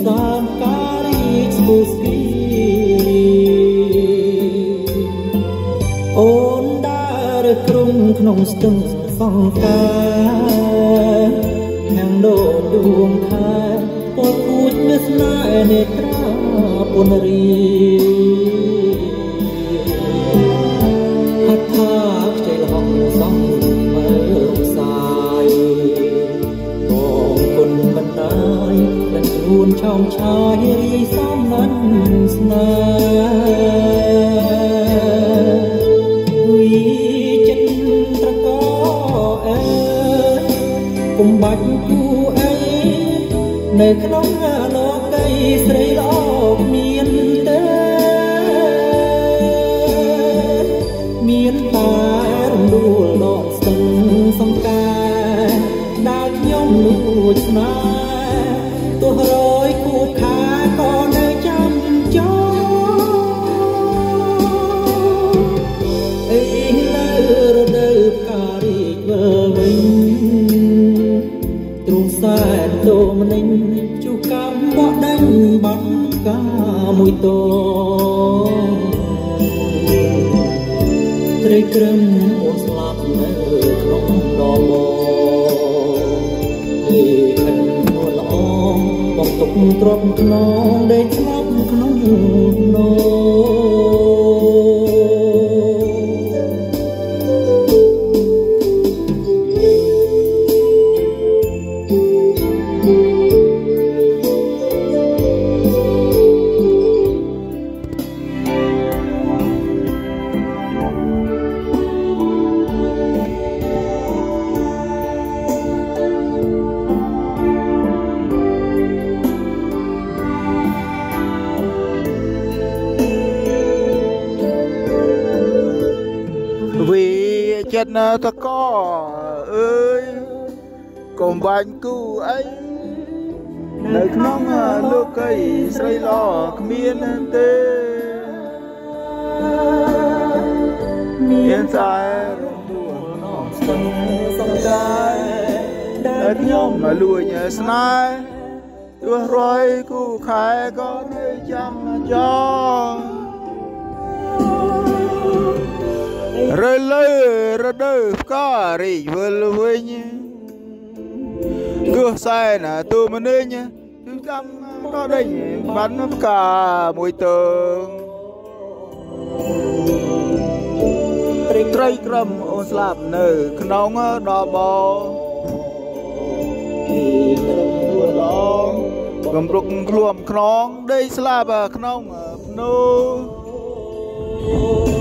sam kari spuski on dar krum knong stung song ka hang do duong tha pot put mesna netra ponri hat thaใจหองสองเมื่อสายมองคนบรรดายและชวนช่องชายเรียซ้ำนั้นสนาวิจันตรกกุมบัดกูในขนมโลกไก่ใส่โลกเมียนเด้เมียนตารำดูโลกสังสงกาดาวย่อมลูกนาตัวร้อยคู่ขาก็ได้จำจเอ้ยเลอเดิบการีเวอร์วิงตรงสายตัวมันนิ่งจูกำบ่ดังบังกามวยโตត្រីក្រឹមអូនស្លាប់នៅក្នុងដបលេខិននួនល្អបងទុកទ្រពខ្នងដែលស្លាប់ក្នុងនោះចិត្តណាតកអើយកុំបាញ់គូអីនៅក្នុងលោកីស្រីល្អគ្មានទេមានតែរំដួលអងស្ទឹងសង្កាយដែលខ្ញុំលួចស្នេហ៍ទោះរយគូខែក៏នៅចាំចោរលើរដូវផ្ការីកវិលវិញគឺសែនទូមនិញគឺចាំក៏ដេញបានផ្កាមួយទងត្រីក្រឹមអូនស្លាប់នៅក្នុងដបទីក្រឹមទួឡងកំរុកខ្លួនខ្នងដេកស្លាប់ក្នុងភ្នូ